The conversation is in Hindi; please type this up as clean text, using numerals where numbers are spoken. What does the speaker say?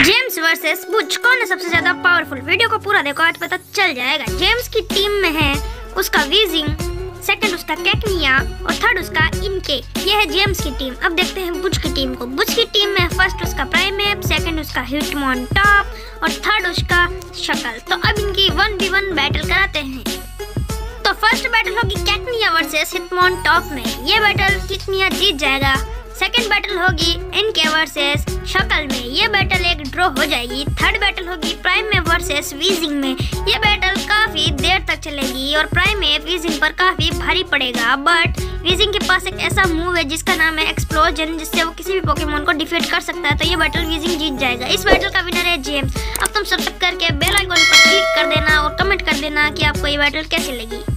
जेम्स वर्सेस बुच, कौन है सबसे ज्यादा पावरफुल? वीडियो को पूरा देखो, आज पता चल जाएगा। जेम्स की टीम में है उसका वीजिंग, सेकंड उसका कैकनिया और थर्ड उसका इनके। ये है जेम्स की टीम। अब देखते हैं बुच की टीम को। बुच की टीम में फर्स्ट उसका प्राइमेप, सेकंड उसका हिटमोनटॉप और थर्ड उसका शकल। तो अब इनकी 1v1 बैटल कराते हैं। तो फर्स्ट बैटल होगी कैकनिया वर्सेस हिटमोनटॉप में। ये बैटल कैकनिया जीत जाएगा। सेकंड बैटल होगी इनके वर्सेस शकल में। ये बैटल एक ड्रॉ हो जाएगी। थर्ड बैटल होगी प्राइमेप वर्सेस वीजिंग में। ये बैटल काफी देर तक चलेगी और प्राइमेप वीजिंग पर काफी भारी पड़ेगा। बट वीजिंग के पास एक ऐसा मूव है जिसका नाम है एक्सप्लोजन, जिससे वो किसी भी पोकेमोन को डिफीट कर सकता है। तो ये बैटल वीजिंग जीत जाएगा। इस बैटल का विनर है जेम्स। अब तुम सब्सक्राइब करके बेल आइकन पर क्लिक कर देना और कमेंट कर देना कि आपको ये बैटल कैसी लगी।